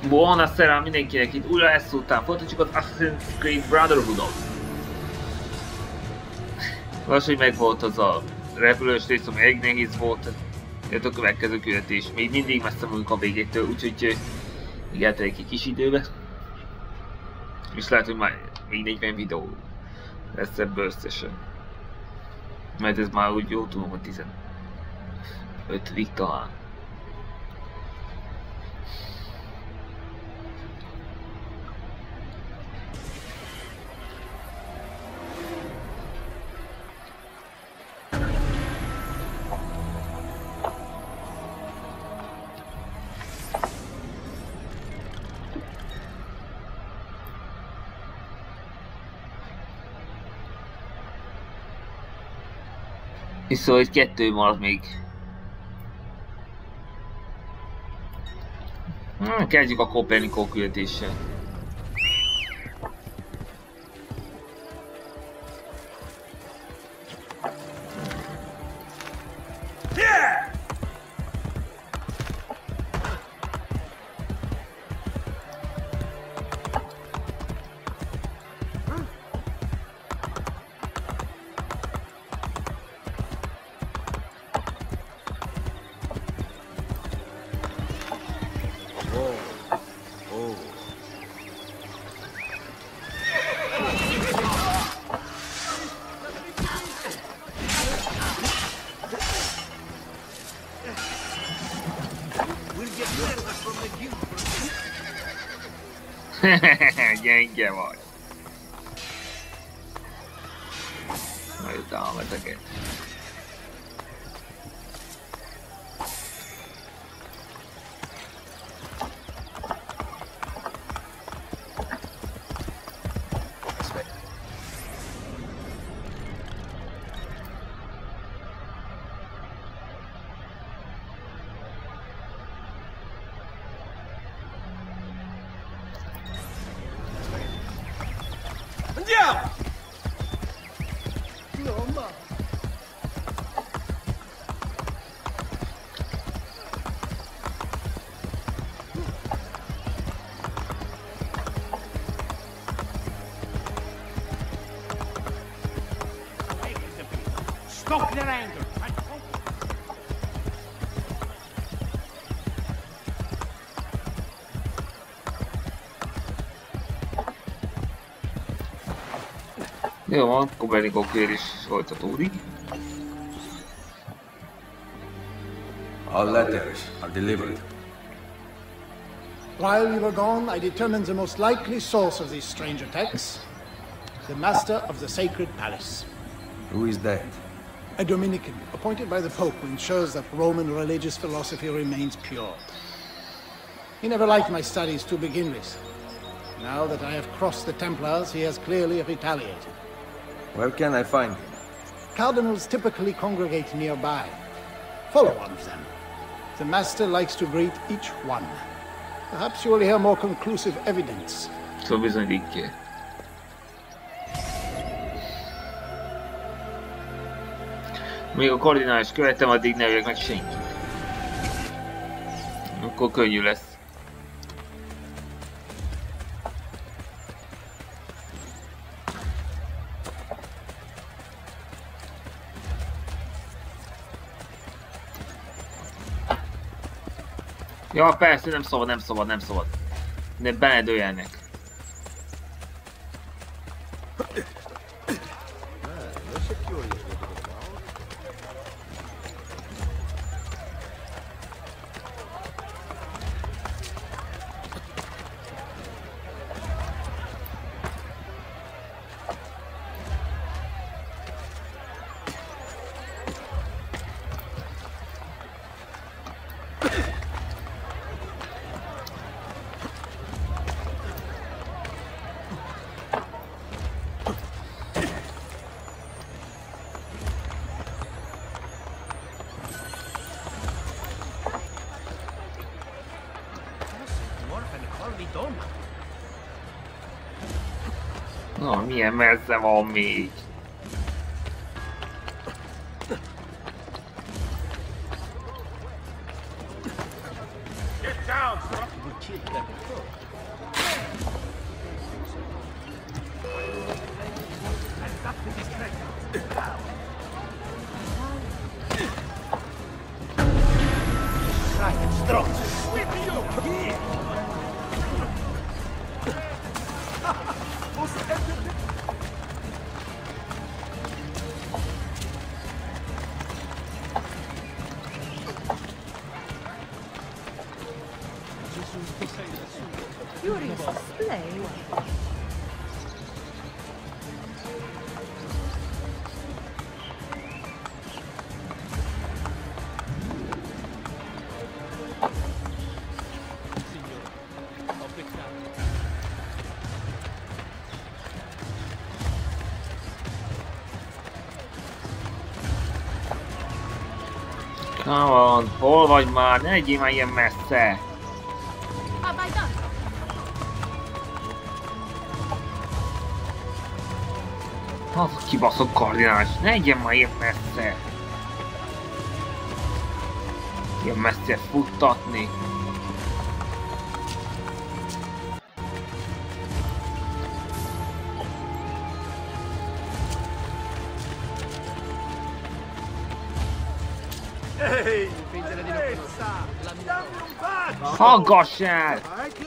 Buonasera mindenkinek, itt újra ezt után folytatjuk az Assassin's Creed Brotherhood-ot. Most, hogy megvolt az a repülős rész, ami elég nehéz volt, jött a következő küldetés. Még mindig messze vagyunk a végétől, úgyhogy még eltelik egy kis időbe. És lehet, hogy már még 40 videó lesz ebből összesen. Mert ez már úgy jól tudom, hogy 15. talán. És szóval itt 2 marad még. Kezdjük a Copernicus küldetéssel. Gyenge vagy. Majd támadok. Stop their anger! Jó van, Copernicus kérés folytatódik. All letters are delivered. While we were gone, I determined the most likely source of these strange attacks. The master of the Sacred Palace. Who is that? A Dominican, appointed by the Pope, who ensures that Roman religious philosophy remains pure. He never liked my studies to begin with. Now that I have crossed the Templars, he has clearly retaliated. Where can I find him? Cardinals typically congregate nearby. Follow one of them. The master likes to greet each one. Perhaps you will hear more conclusive evidence. Szóval bizonyítja. Még a kardinális követem, addig ne öljek meg senkit. Akkor könnyű lesz. Ja, persze, nem szabad. Ne beledőjelnek. Na, milyen messze van még? Get down, son! Curious display. Come on, hol vagy már? Ne legyél már ilyen messze! Az a kibaszott kardinális, ne legyen már ilyen messze! Ilyen messze futtatni! Hallgass el!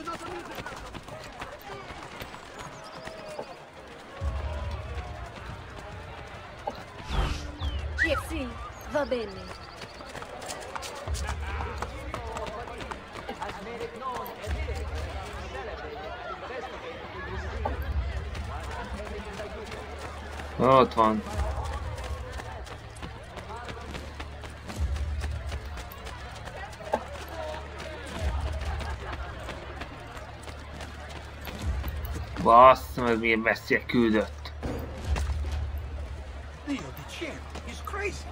Sì, va bene. Ott van. Bassza meg, milyen messzire küldött. Dio di cielo, he's crazy.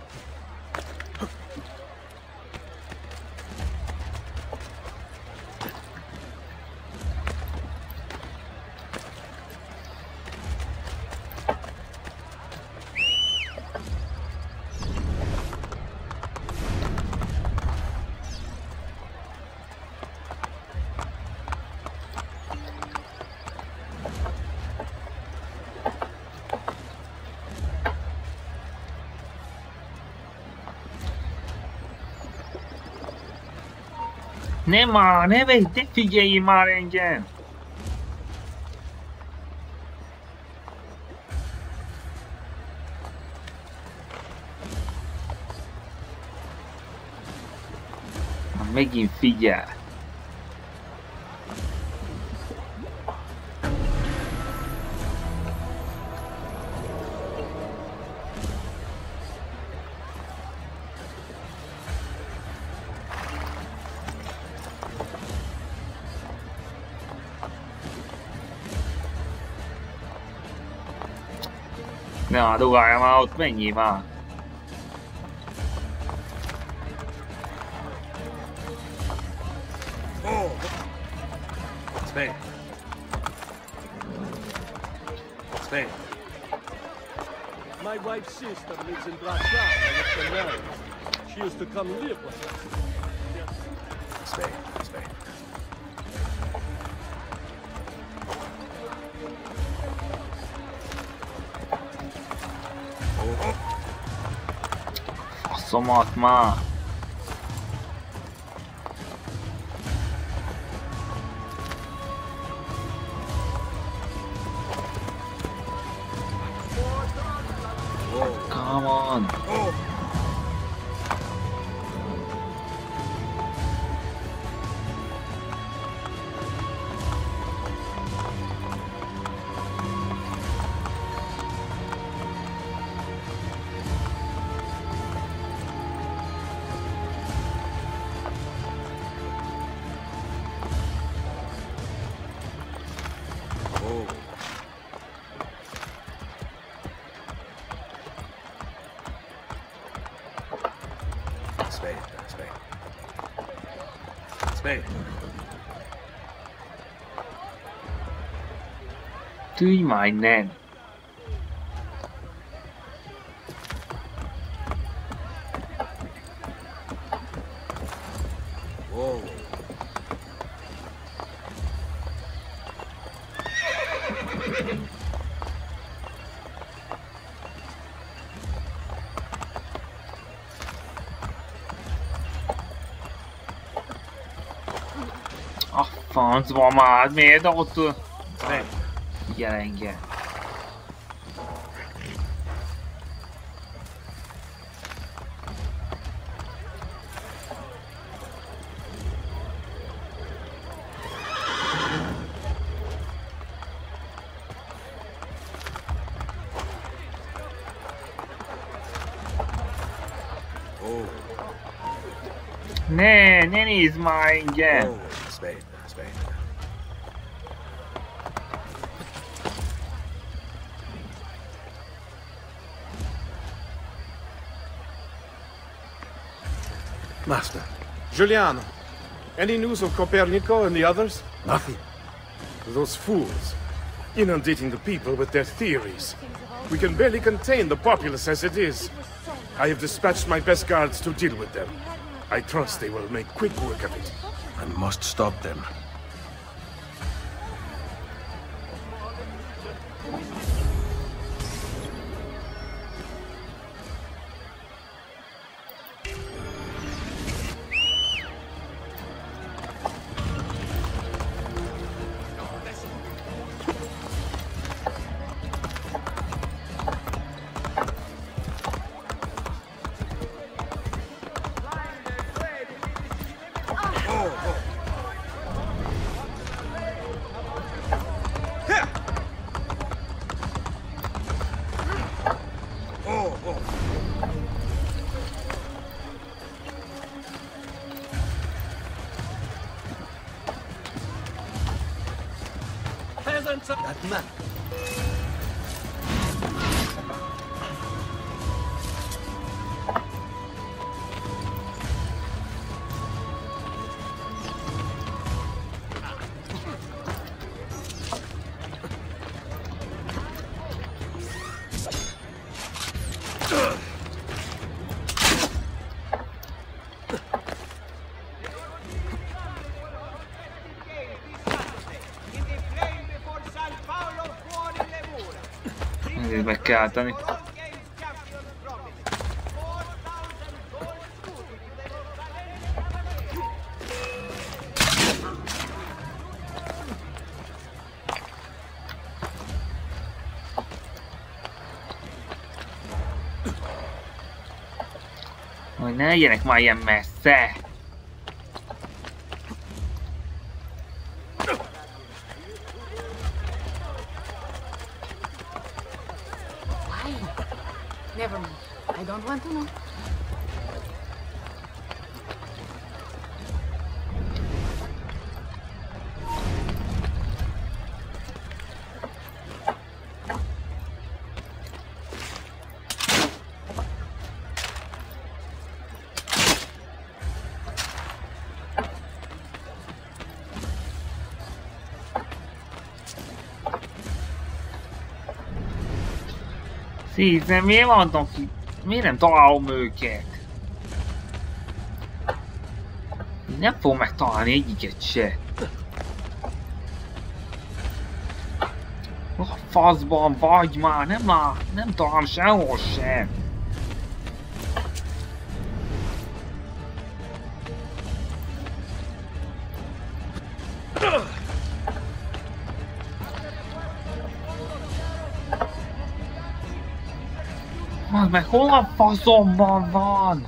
Nem már, ne figyelj már engem! Megint figyel! Na, dugálja már ott, menjél már! Spain. Spain. My wife's sister lives in Bratislava with the married. She used to come live with us. Spain. Spain. Faszomat már! Come on! Tűnj már innen! Francba már, miért ott... Spain. Gyerenge. Ne nézd már engem! Oh, Spain, Spain. Master. Giuliano, any news of Copernico and the others? Nothing. Those fools, inundating the people with their theories. We can barely contain the populace as it is. I have dispatched my best guards to deal with them. I trust they will make quick work of it. I must stop them. That man. Ezért meg kell állítani. Hogy ne legyenek már ilyen messze! Never mind. I don't want to know. Szízen, miért vannak ki? Miért nem találom őket? Nem fogom megtalálni egyiket se. A faszban vagy már, nem találom sehol sem. Az meg hol a faszomban van?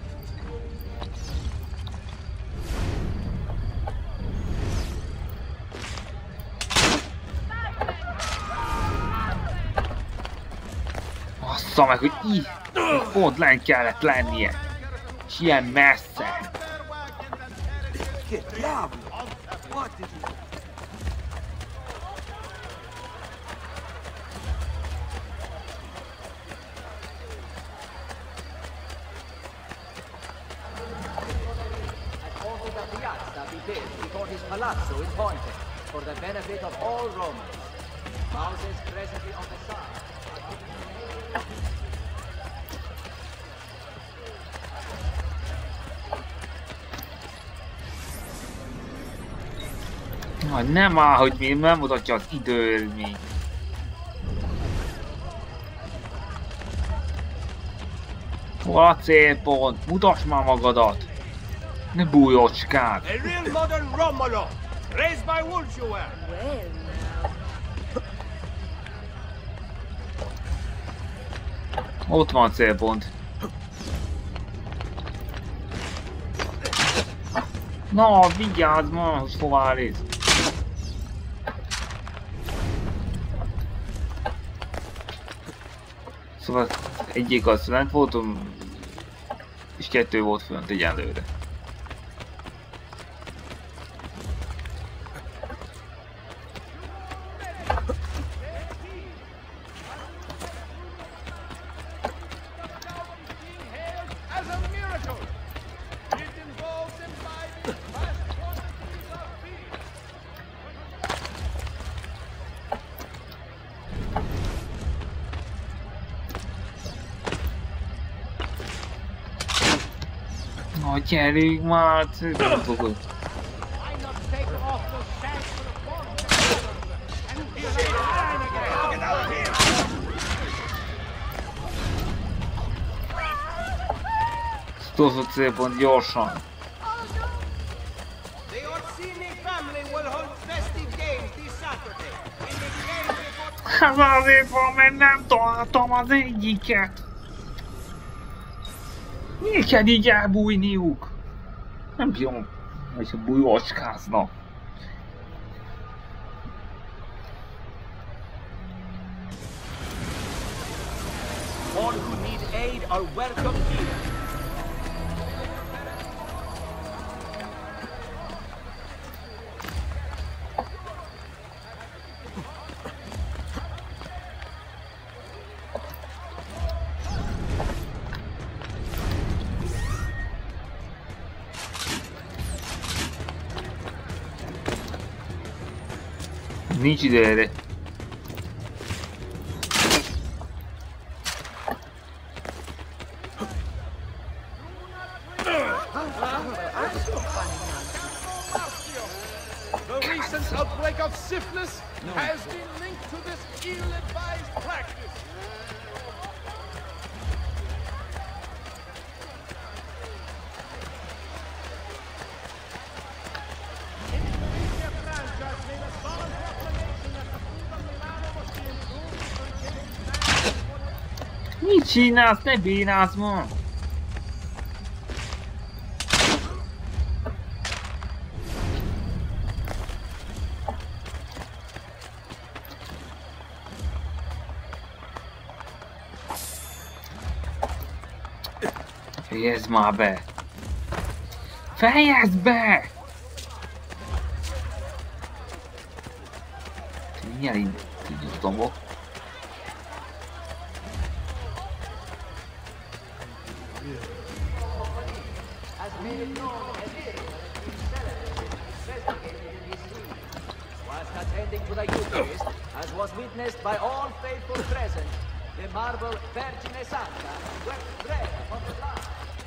Bassza meg, hogy így pont lent kellett lennie. És ilyen messze. Che diavolo! What did you... Before his palazzo is haunted, for the benefit of all Romans. Houses presently on the side. Na, nem áll, hogy még nem mutatja az időélményt. Hol a célpont? Mutasd már magadat! Ne bújócskád! A real modern Romolo! Raised by wolves you were. Well, Ott van a célpont. Na, vigyázz ma, hogy hová állít. Szóval egyik az lent voltam, és 2 volt fönt egyelőre. Na, gyerünk már! Nem fogod. Utolsó célpont gyorsan. The Orsini family will hold festive games this Saturday. In the game before... Hát azért van, mert nem találtam az egyiket. Miért kell így elbújniuk? Nem bírom, hogyha bújvacskáznak. All who need aid are welcome here. Nincs ide erre. The recent outbreak of syphilis has been linked to this ill-advised practice. Mit csinálsz? Ne bénázz ma! Fejezd már be! Fejezd be! Mindjárt így dombok. Attending to the Eucharist, as was witnessed by all faithful present, the marble Vergine Santa wept bread upon the blood.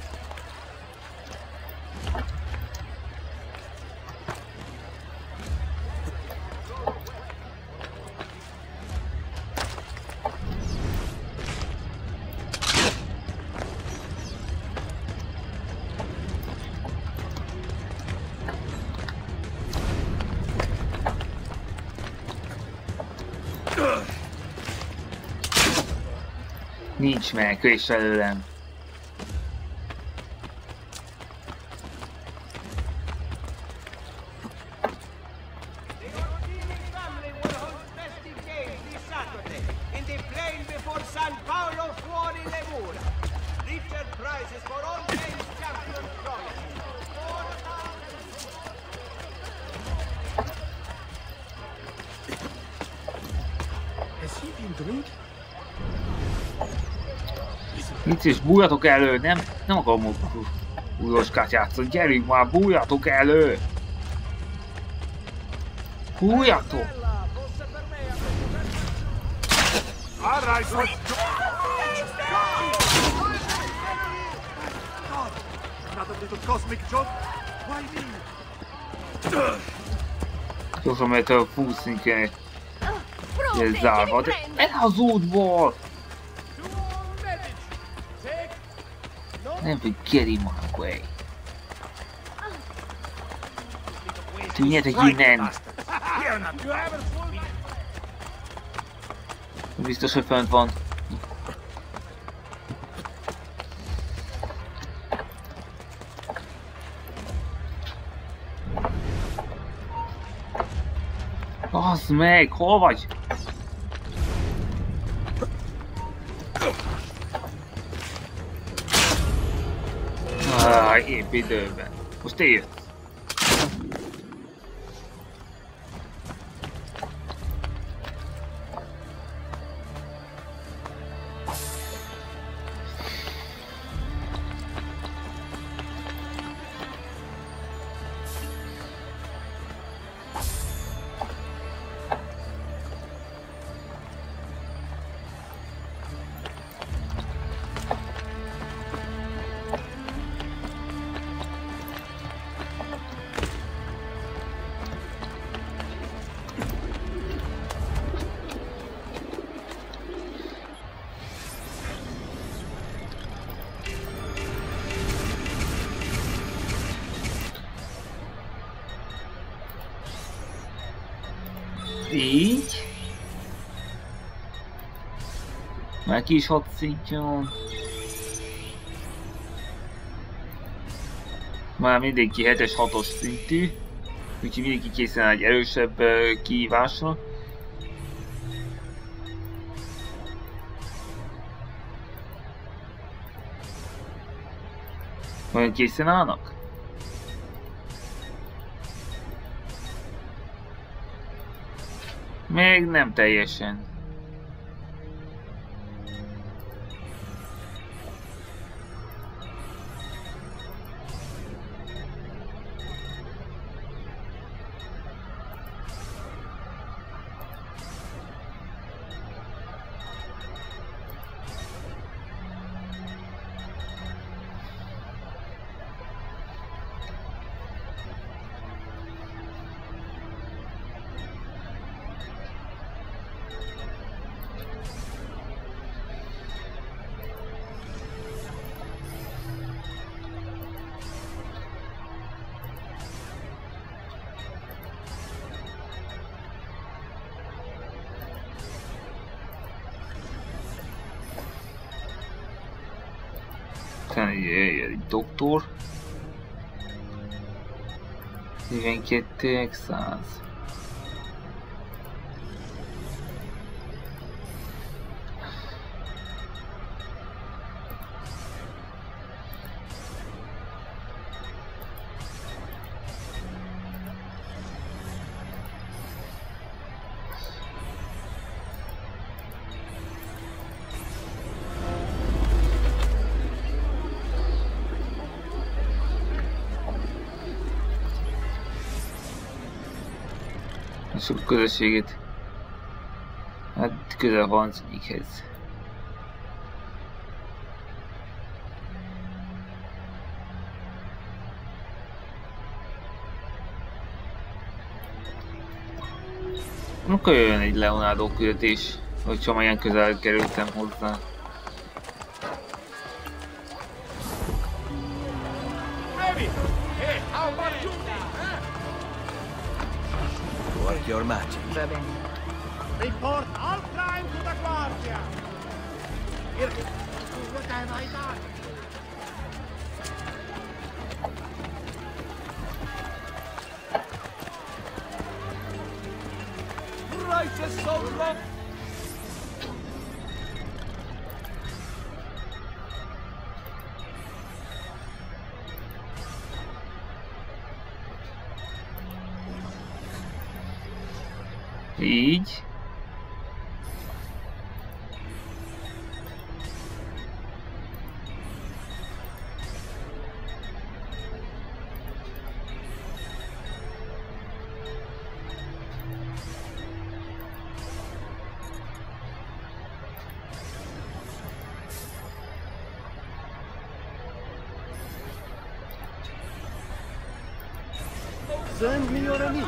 Nincs menekülés előlem. The Orsini family will hold festive games this Saturday in the plain before San Paolo Fuori Lemura. Richard prizes for all games champion promised. Has he been drinking? Nincs is, bújjatok elő! Nem akarom újoskát játszani, gyerünk már, bújjatok elő! Bújjatok! Another little cosmic joke? Why me? Gyorsan, mert fúszni kell. Ez zárva, de az útból! Nem, hogy get him my way. Tűnjetek innen! Biztos, hogy fönt van. Basz meg, hol vagy? Épp időben. Most te jössz. Így. Már ki is 6 szintje van. Már mindenki 7-es, 6-os szintű. Úgyhogy mindenki készen egy erősebb kihívásra. Olyan készen állnak? Még nem teljesen. Jöjjön egy doktor. 42.100. Sok közösségét. Hát közel 31-hez. Akkor jöjjön egy Leonardo küldetés, hogyha már ilyen közel kerültem hozzá. Your magic. Va bene. Report all crime to the Guardia! What have I done? Righteous soldier! Így. Send me your amici.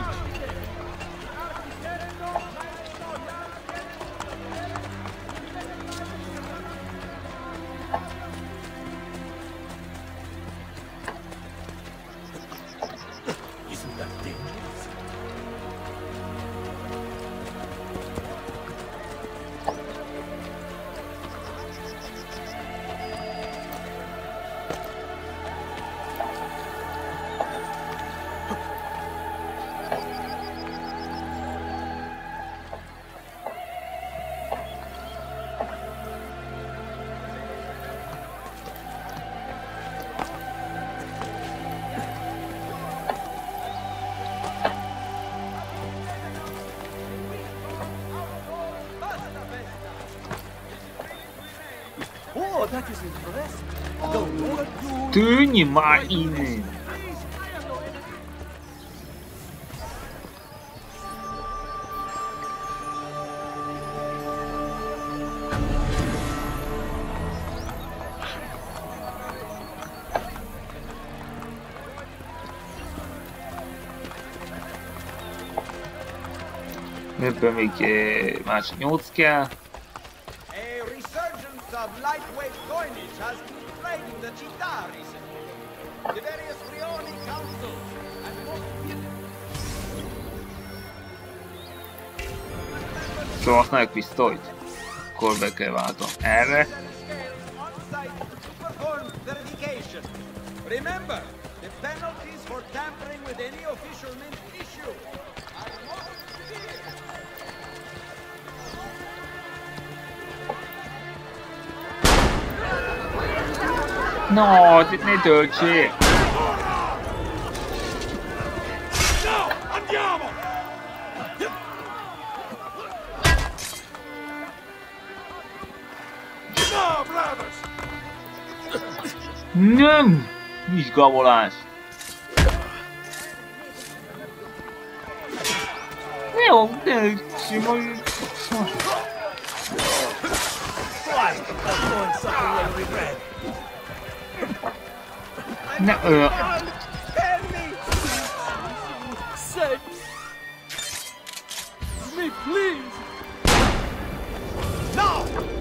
Isn't that dangerous? Tűnj már innen! Ebből még másik 8 kell. A resurgence of lightweight coinage has been plaguing the Città recently. The various Rioni councils and Szóval használjuk pisztolyt. Akkor be kell váltom. Erre. Remember, the penalties for tampering with any official mint issue are most severe. No, itt ne töltsék! Nem! Nincs gabolás! Jó, de simoljuk. Ne, Me, please! No!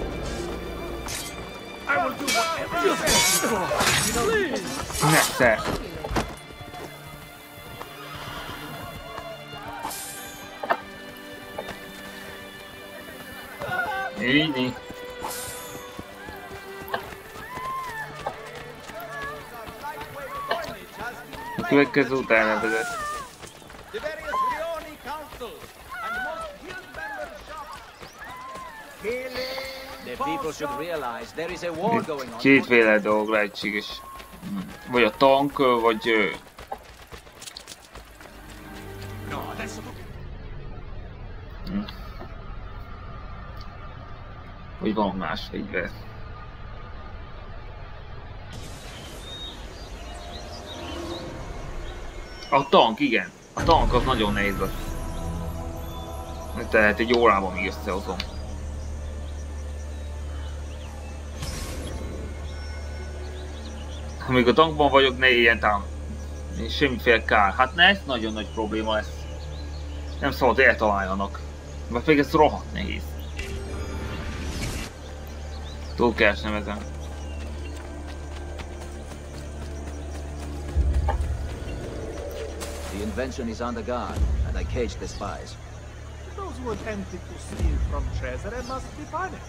I will do whatever you say! Please! ne, te! Így. A következő utána vezet. The various Rioni councils and most guild members shop. The people should realize there is a war going on. Kétféle dolog lehetséges. Vagy a tank, vagy... Vagy van más fegyver. A tank, igen. A tank az nagyon nehéz lesz. Tehát egy órában még összehozom. Amíg a tankban vagyok, ne éljen tám. Semmiféle kár. Hát ne, ez nagyon nagy probléma lesz. Nem szabad eltaláljanak. Mert pedig ez rohadt nehéz. Túl kell esnem ezen. The invention is on the guard, and I caged the spies. Those who attempted to steal from Cesare must be punished.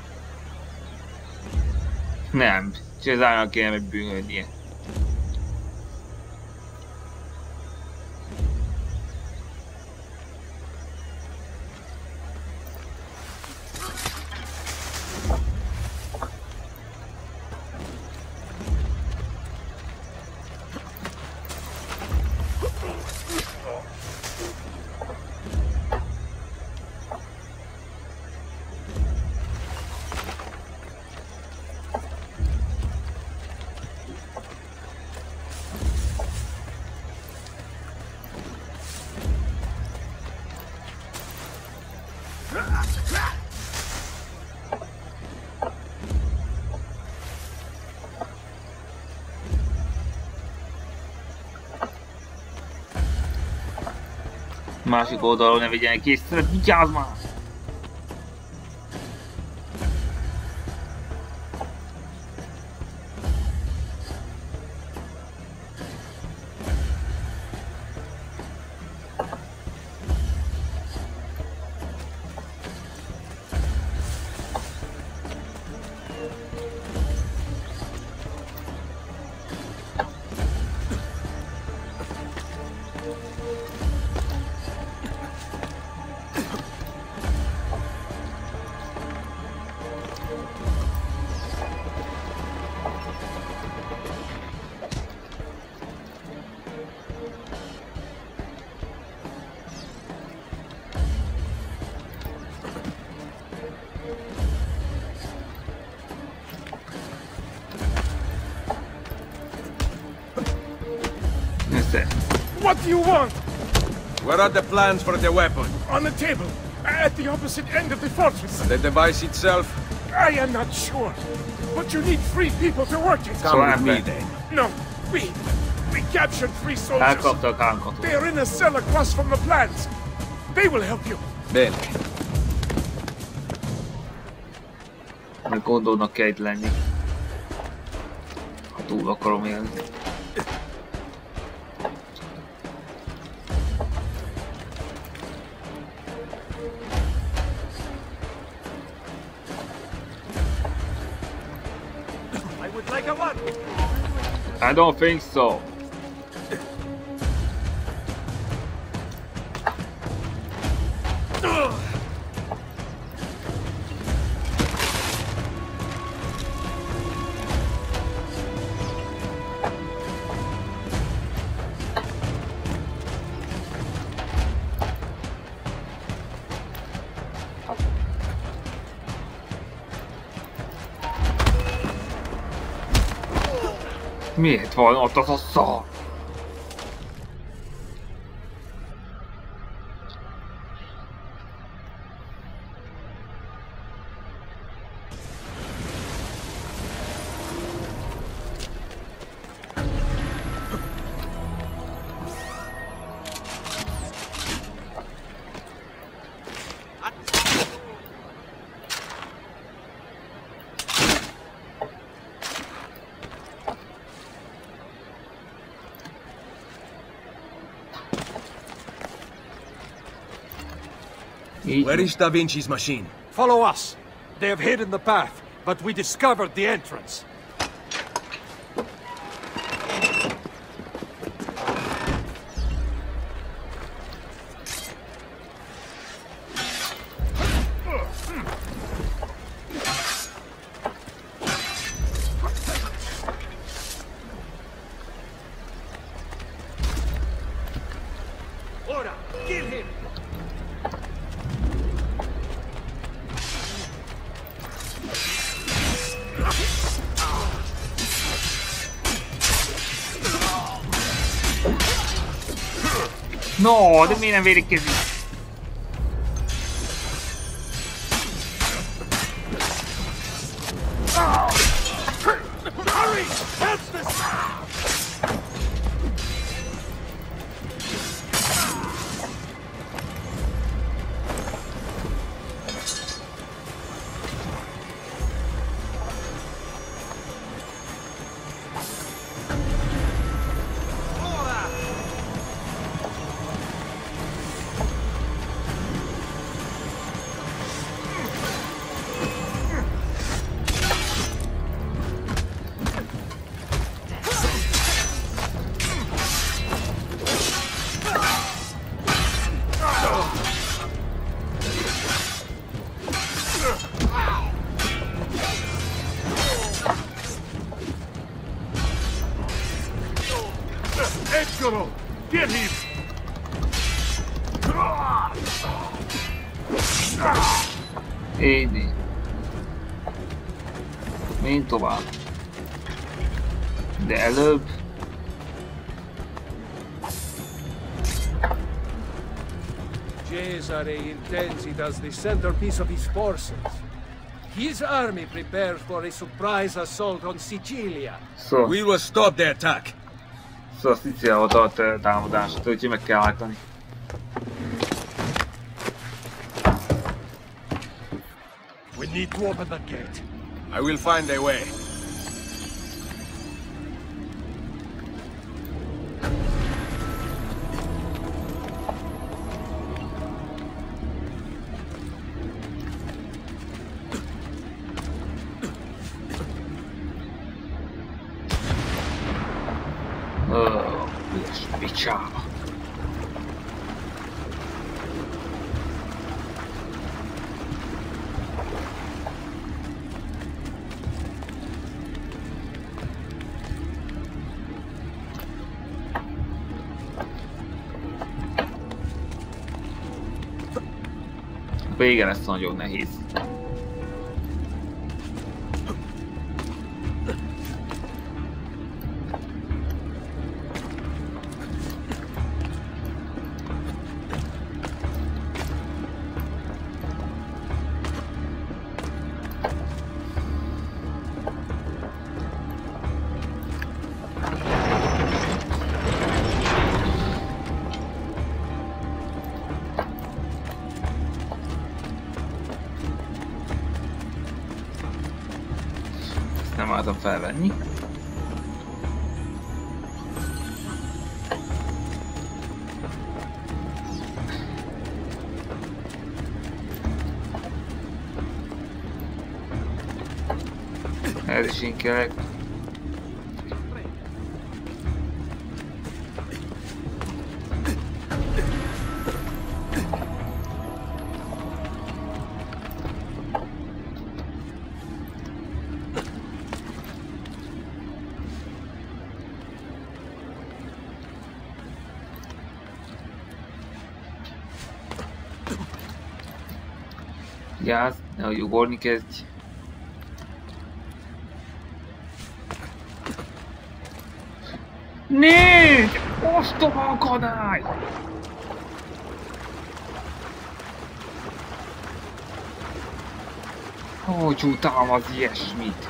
Nem, Cesárnak kéne megbűnhődnie. Másik oldalon ne vigyenek készre, vigyázz már! What do you want? Where are the plans for the weapon? On the table, at the opposite end of the fortress. The device itself? I am not sure, but you need 3 people to work it. Come with me then. No, we captured 3 soldiers. Elkapta a kánkatot. They are in a cell across from the plants. They will help you. Bene. Meg gondolnak kell itt lenni. Ha túl akarom élni. I would like a one. I don't think so. Miért van ott az a szar? Where is Da Vinci's machine? Follow us. They have hidden the path, but we discovered the entrance. Ora, kill him! No, de miért nem védekezik? Hurry! Catch this! Edgaro, get him! Édi. Menj tovább. De előbb... Cesare intends it as the centerpiece of his forces. His army prepares for a surprise assault on Sicilia. Szóval, We will stop the attack. szóval Szicíliába tart támadást, úgyhogy meg kell állítani. We need to open the gate. I will find a way. Ügyes picsába. Vége lesz nagyon nehéz. nem álltam felvenni. Ez is inkább. Vigyázz, nehogy ugorni kezdj. Négy! Ostoba akadály! Hogy utálom az ilyesmit?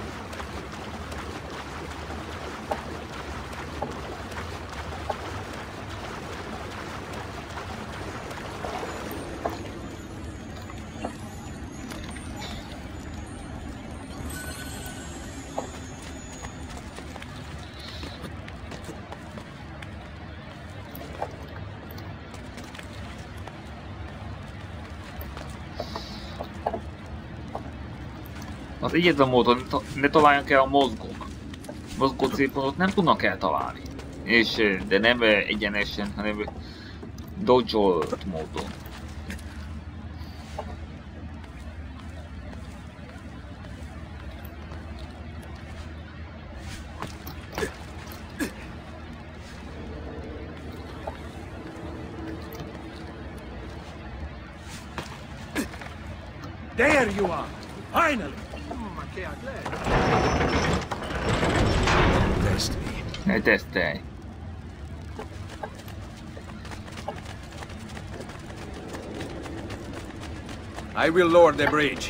Az egyetlen módon ne találják el a mozgók. Mozgó célpontot nem tudnak eltalálni. És de nem egyenesen, hanem dodge-olt módon. There you are! Finally! Ne tesztelj. I will lower the bridge.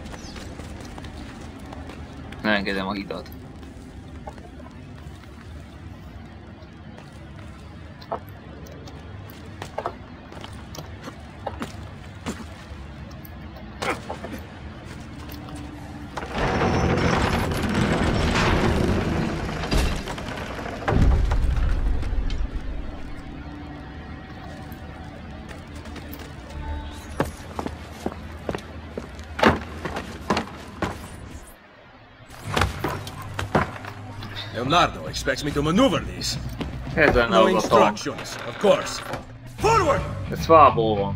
Ne engedem a hidat. Leonardo expects me to maneuver these. Ez lenne No az a tank. instructions, of course. Forward! Ez fából van.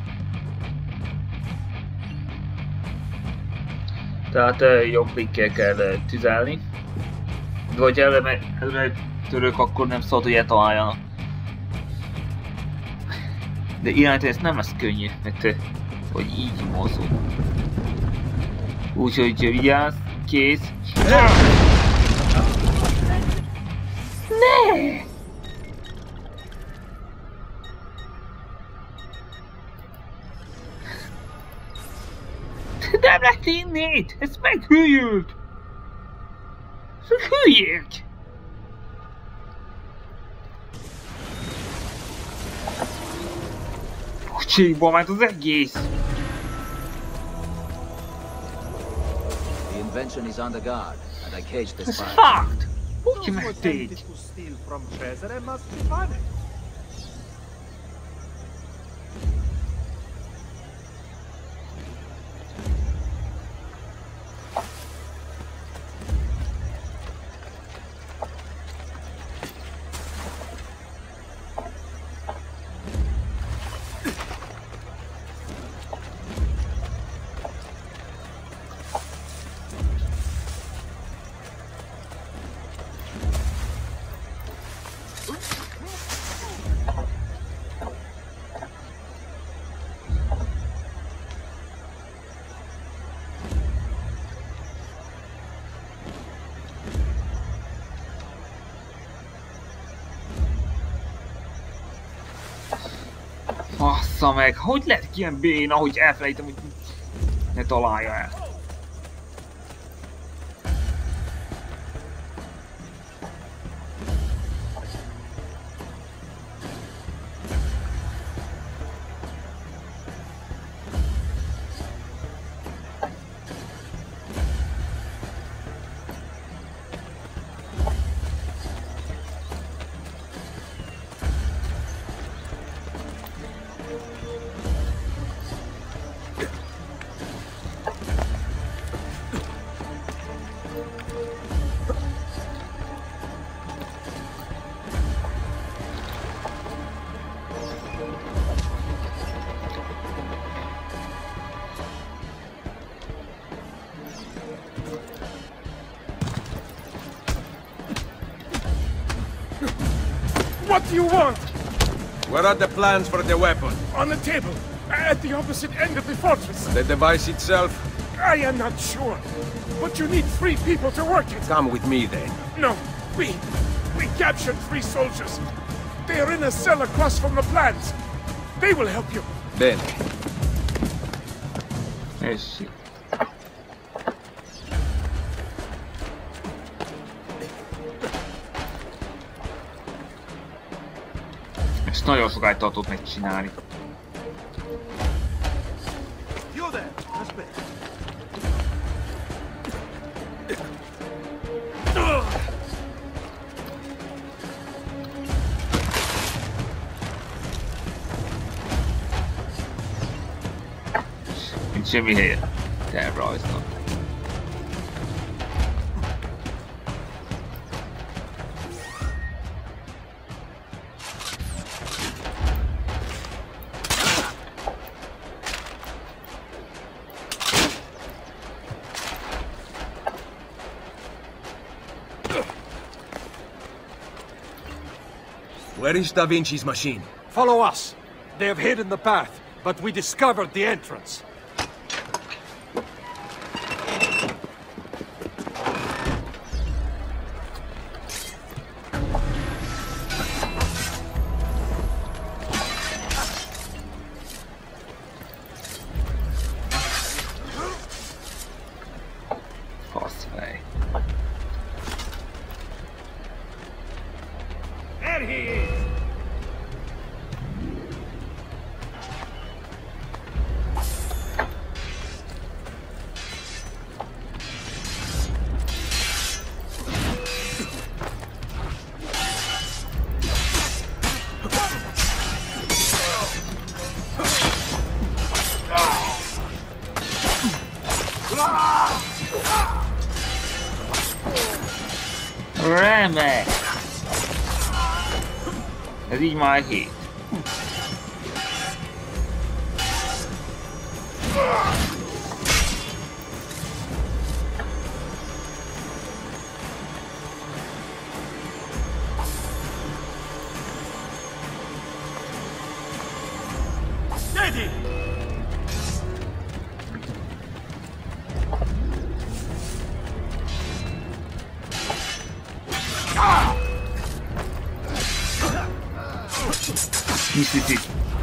Tehát jobb klikkel kell tüzelni. De hogy előre török, akkor nem szabad, hogy eltaláljanak. De irányítani ez nem lesz könnyű, mert hogy így mozog. Úgyhogy vigyázz, kész. Ne! Nem lehet innét! Ez meghűlt! Hülyék! Pocsékba ment az egész! The invention is on the guard, and I caged this Ez fire. fakt! Úgy megték! to steal from treasury must be punished. Bassza meg, hogy lett ilyen béna, hogy elfelejtem, hogy ne találja el. do you want? Where are the plans for the weapon? On the table, at the opposite end of the fortress. The device itself? I am not sure, but you need 3 people to work it. Come with me then. No, we captured 3 soldiers. They are in a cell across from the plants. They will help you. Bene. Sì. Ezt nagyon sokáig tartott megcsinálni. You there, aspetta. Nincs semmi helye tervrajznak. Where is Da Vinci's machine? Follow us. They have hidden the path, but we discovered the entrance. Faszfej. There he is! Remek! Ez így már 7. Steady! Mississippi.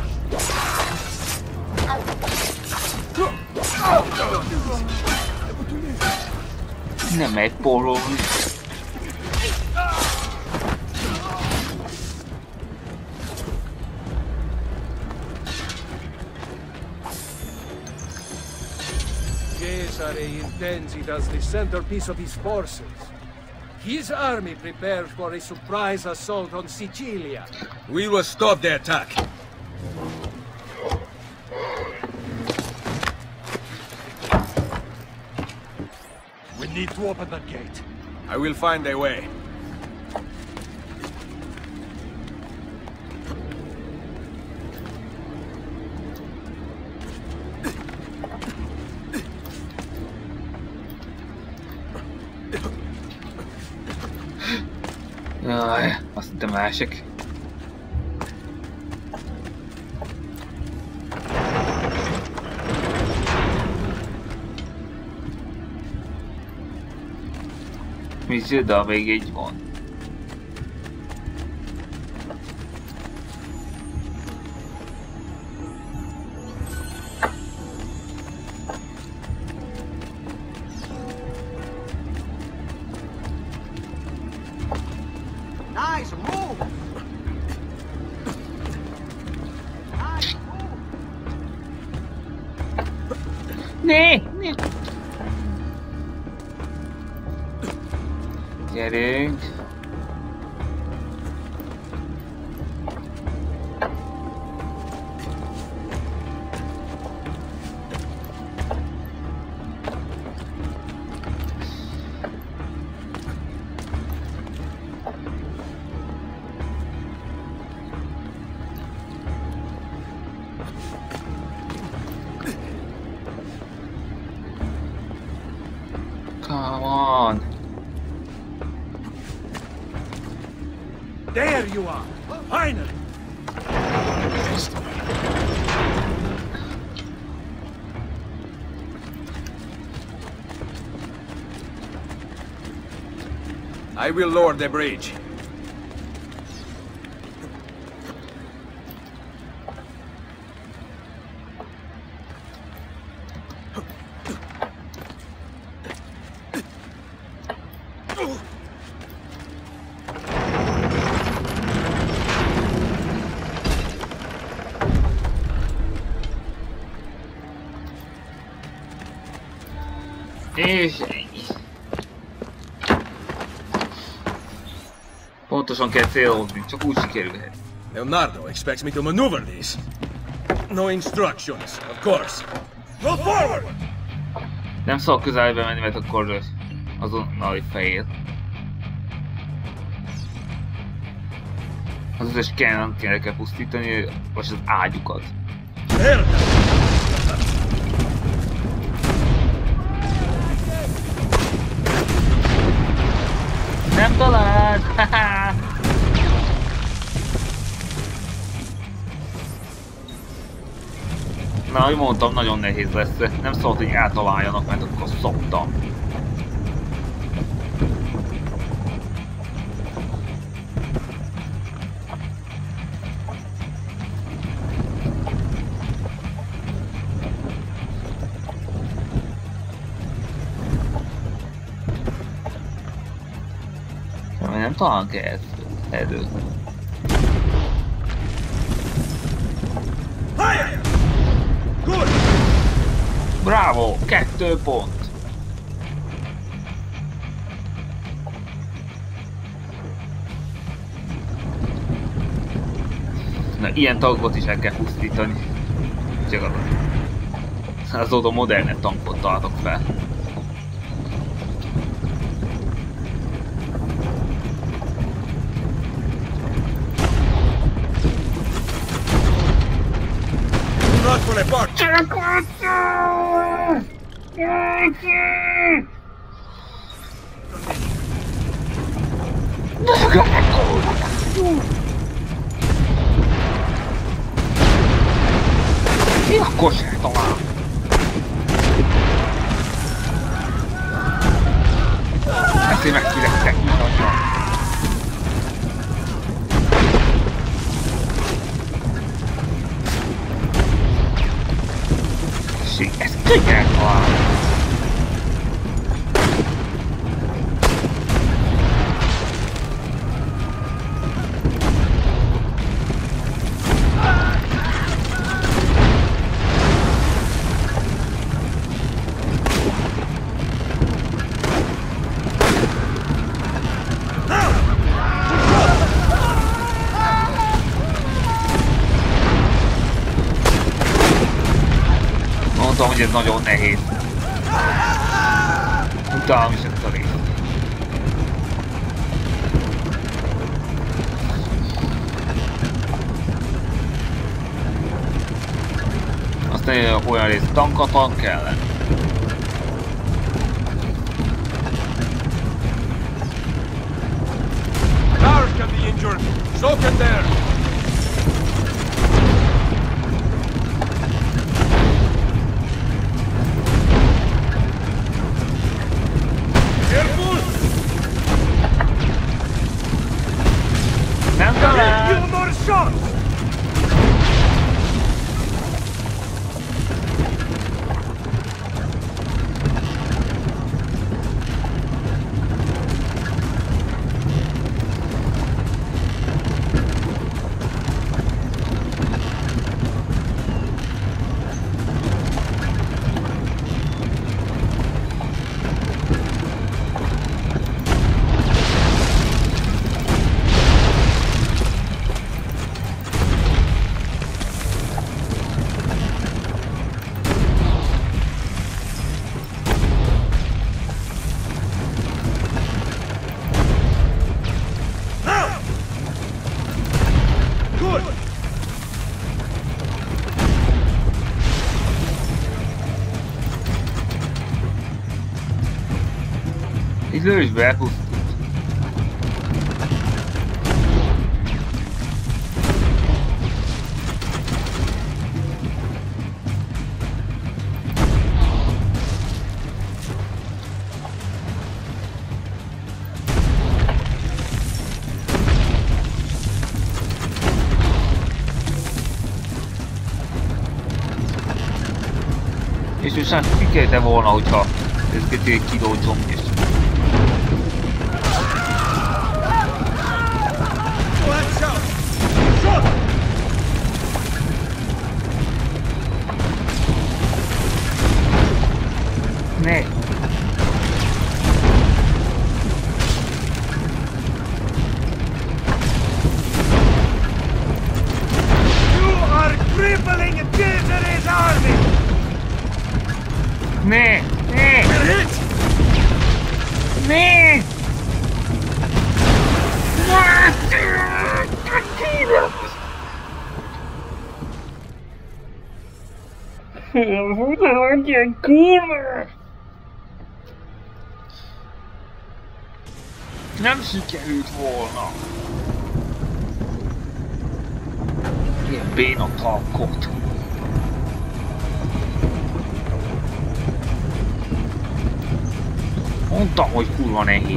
Nem megy pólózni. Cesare intends it as the centerpiece of his forces. His army prepares for a surprise assault on Sicilia. We will stop the attack. We need to open the gate. I will find a way. Jaj, azt hittem másik. Micsoda, még egy van. Nice move! Nice move! Ne! Gyerünk! Come on! There you are! Finally! I will lower the bridge. És pontosan kell célozni, csak úgy sikerülhet. Leonardo expects me to maneuver this. No instructions, of course. Go forward! Nem szabad közelbe menni, mert akkor azonnal fehér. Az összes cannon kell pusztítani, vagy az ágyukat. Nem talált! Na, ahogy mondtam, nagyon nehéz lesz. Nem szabad, hogy eltaláljanak, mert akkor szoptam. Nem találunk erről. Bravo! 2 pont! Na, ilyen tankot is el kell pusztítani. Csak azóta modernebb tankot találtok fel. Not for a part! Mi a kosár talán? Ezt én megszülettek mindannyian. Ez könnyen talán. Mondtam, hogy ez nagyon nehéz. Utálom is ezt a részt. Aztán olyan rész tank kellene. Cars can be injured. So can theirs. Nem talál! Few more shots! Lősd be, elpusztult. És most figyeltem volna, hogyha ez egy kiló csompjes. Ne! Ne! Ne! Ne! Ilyen kurva! Nem sikerült volna! Ilyen béna tankot! Mondtam, hogy kurva nehéz.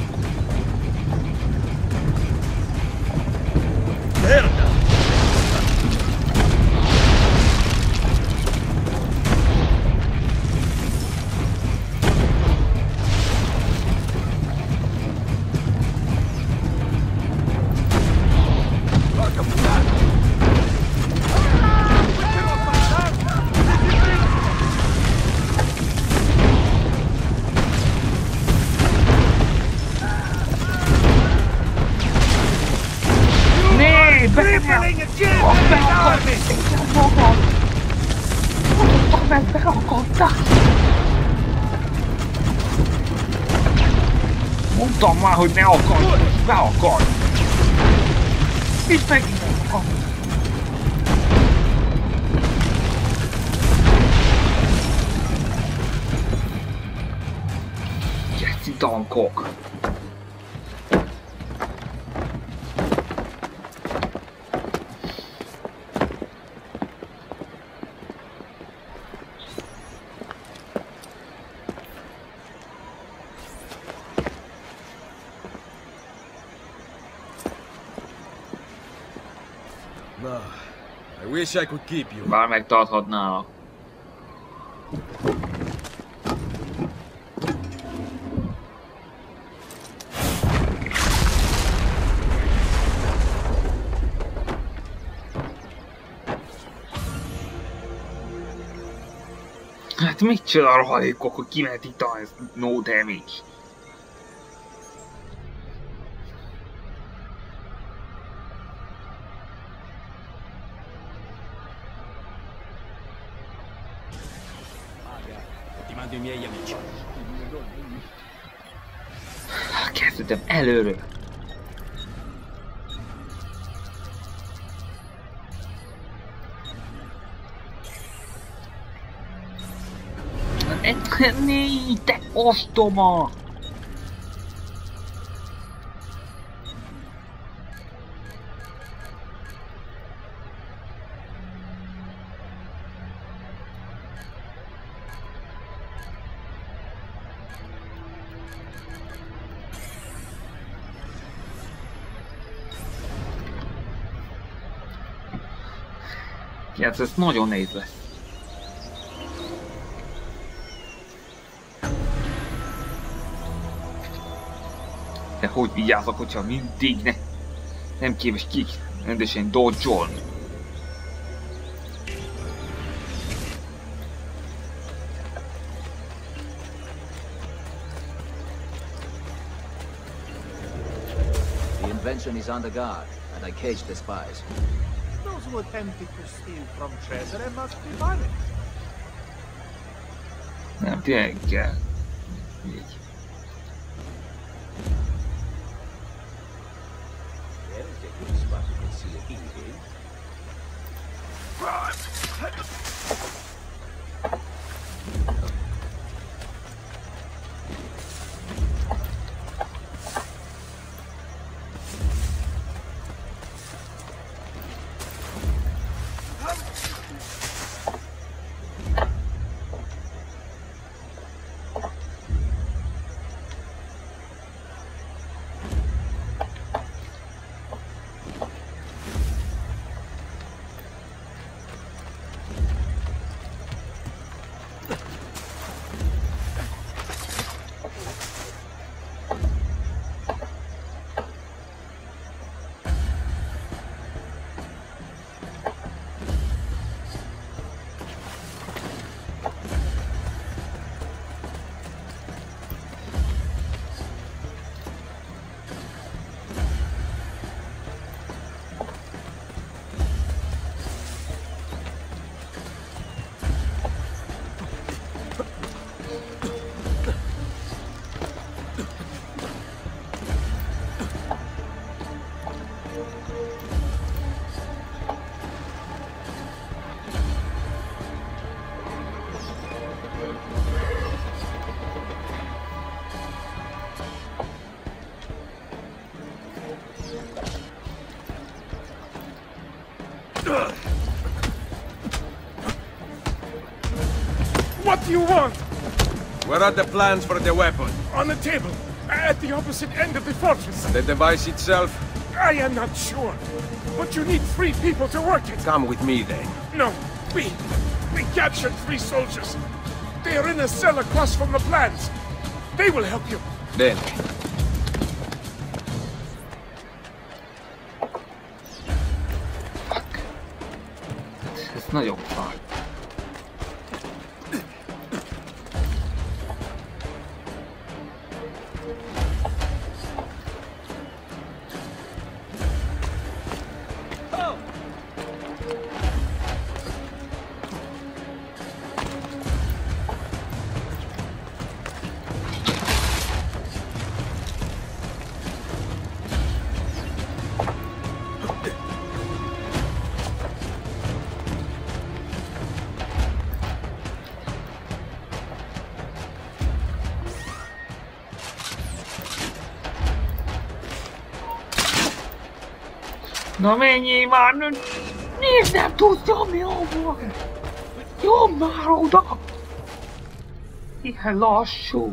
Merda! Mondtam már, hogy ne akarj! Ne akarj! Itt megint nem akarj! Geci tankok! I wish I could keep you. Bár megtarthatnának. Hát mit csinál a rohadékok, hogy kimehet itt a no damage? I miei amici. Kezdődöm előről. Ne, te ostoma! Hát ez nagyon nehéz lesz. De hogy vigyázzak, hogyha mindig nem képes ki rendesen dodge-olni. The invention is on the guard, and I caged the spies. Those who attempted to steal from Cesare must be punished. Nem, tényleg kell. Így. There's a good spot you can see it eating. What do you want? Where are the plans for the weapon? On the table, at the opposite end of the fortress. The device itself? I am not sure, but you need 3 people to work it. Come with me then. No, we captured 3 soldiers. They are in a cell across from the plans. They will help you. Then. Ez nagyon fáj. Na menjél már! Miért nem tudsz nyomni jobban? Nyomd már oda! Ilyen lassú!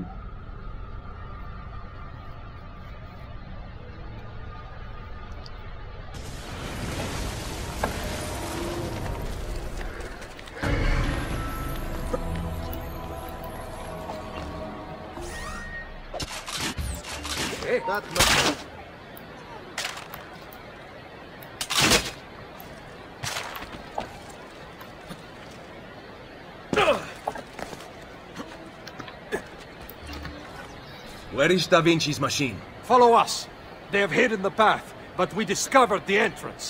Where is Da Vinci's machine? Follow us. They have hidden the path, but we discovered the entrance.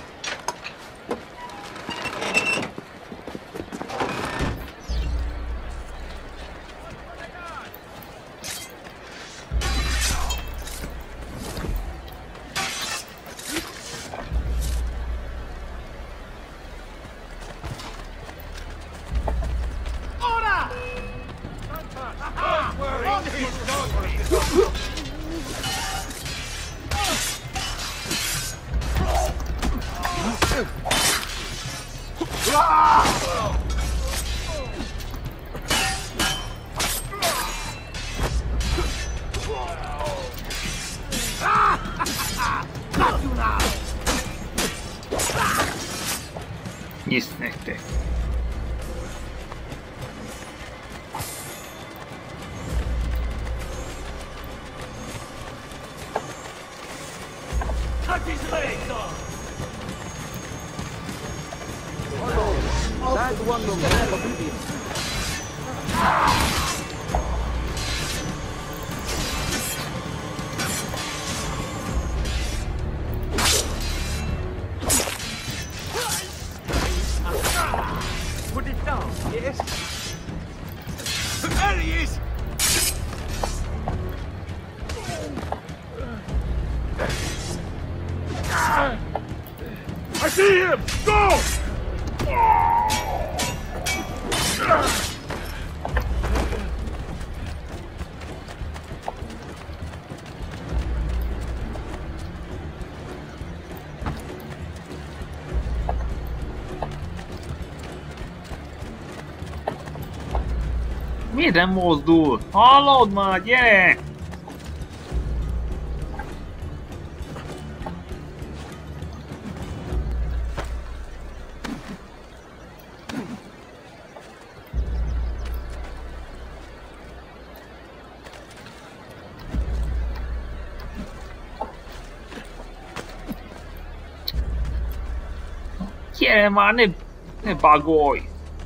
Nyisz nektek. Cut his legs off! That one will never be beaten. Put it down, yes? There he is! I see him! Go! Miért nem mozdul? Hallod már, gyere! Gyere már, ne bagolj!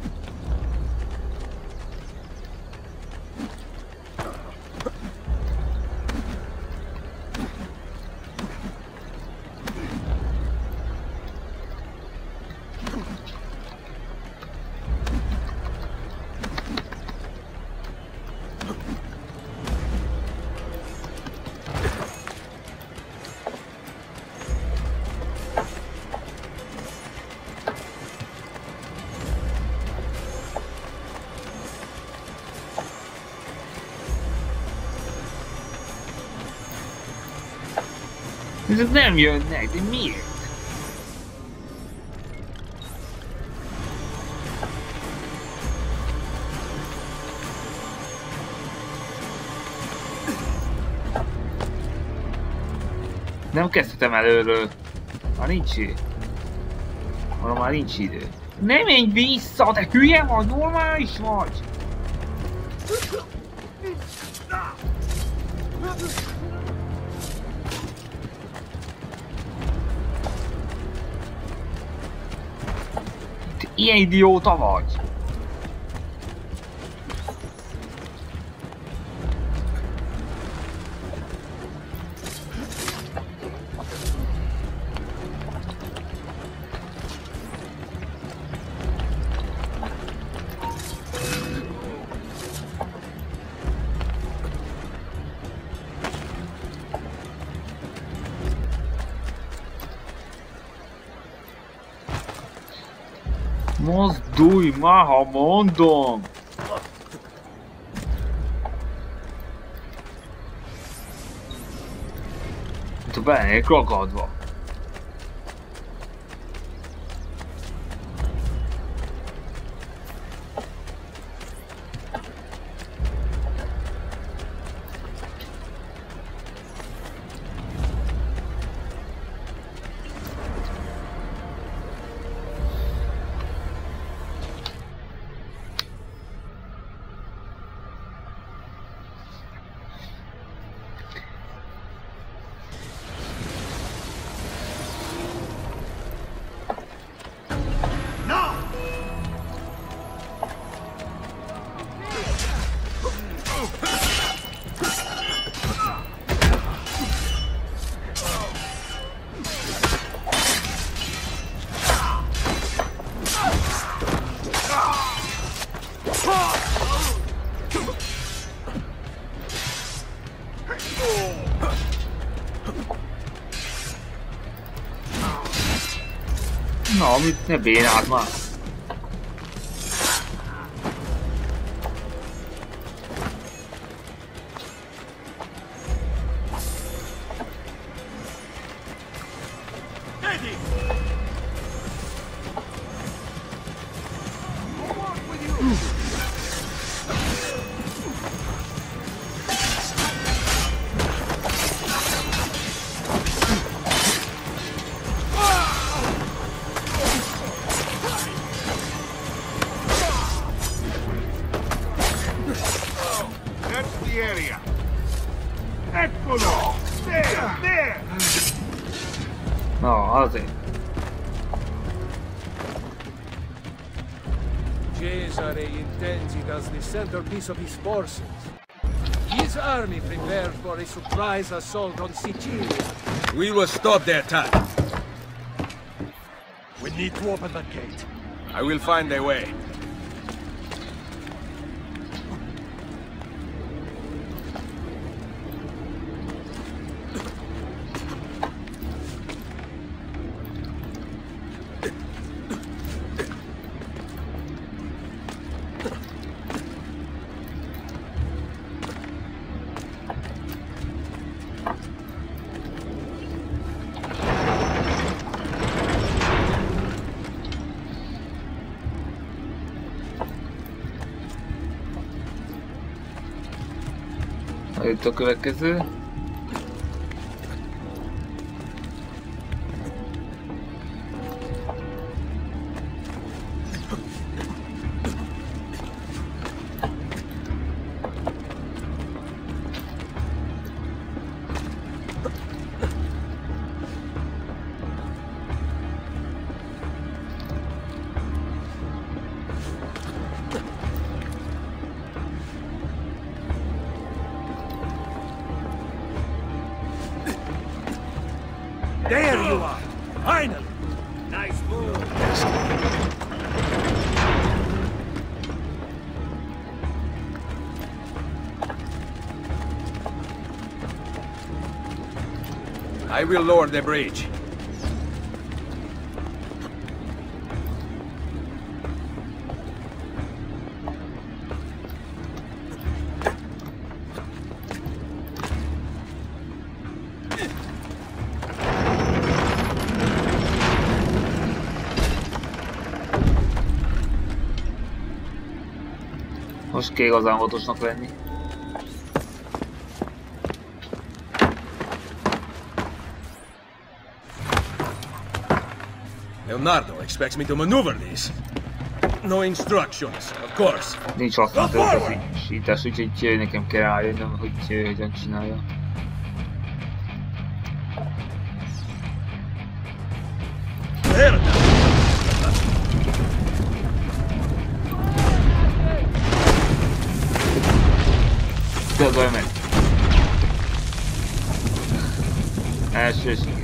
Ezek nem jönnek, de miért? Nem kezdhetem előről. Már nincs idő. Már nincs idő. Ne menj vissza, de hülye vagy, normális vagy! Te ilyen idióta vagy! Mozdulj már, ha mondom! Te bennék ragadva. Na, mit ne bénáld már! No, azért. Cesare intends it as the centerpiece of his forces. His army prepared for a surprise assault on Sicilia. We will stop the attack. We need to open the gate. I will find a way. Itt a következő. There you are! Finally! Nice move! I will lower the bridge. Most kell igazán óvatosnak lenni. Leonardo expects me to maneuver these. No instructions, of course. Nincs használt utasítás, úgyhogy nekem kell rájönnöm, hogy hogyan csinálja. Dögölj meg! Első siker.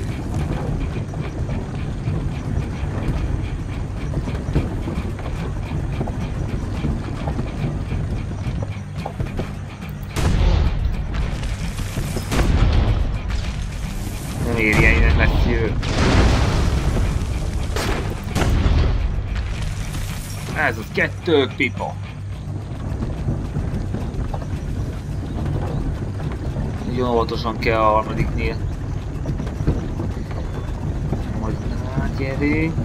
Nem érje innen messziről. Ez az 2 pipa. Nagyon óvatosan kell a harmadiknél. Majd átgyerünk.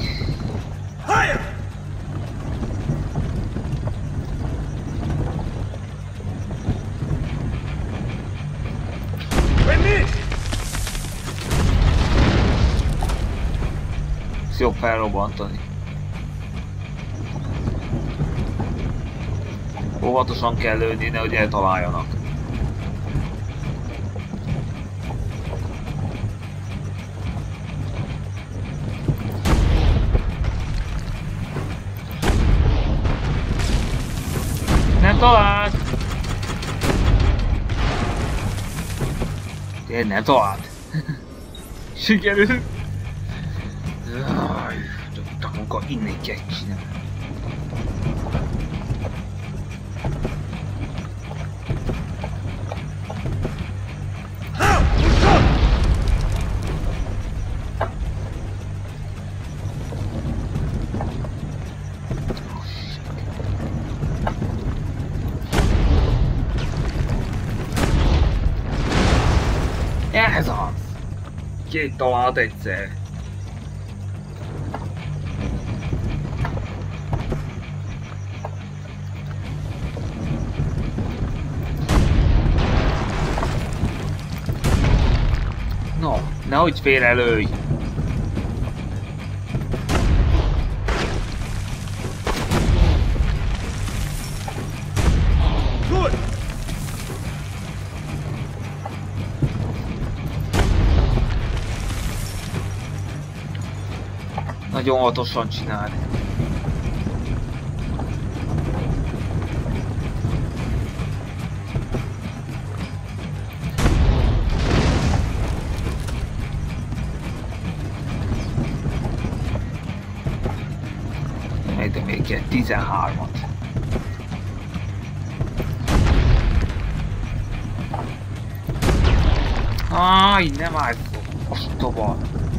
Jobb felrobbantani. Óvatosan kell lőni, nehogy eltaláljanak. Nem talált! Én nem talált! Sikerült! Akkor innen kell csinálni. Ez az! 2 találat egyszer. No, nehogy félrelőj! Nagyon óvatosan csináld. De még egy 13-at. Áj, nem állj! Ostoba!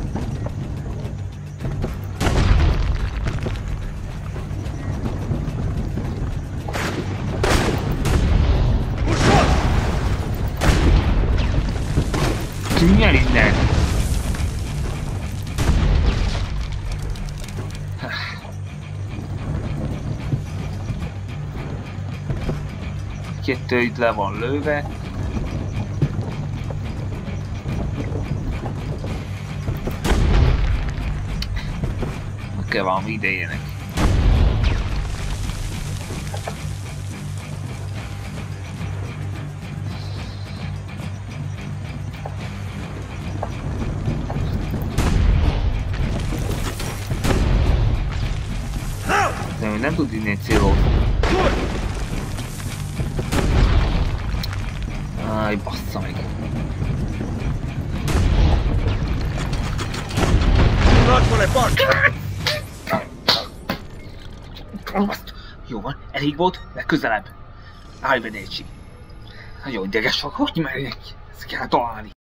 Tűnj el innen! Kettő itt le van lőve. Kell valami idejének. De nem tud innen célozni. Áj, bassza meg! Jó van, elég volt, legközelebb. Állj be, Nécsi. Nagyon ideges vagy, hogy merjek. Ezt kell találni.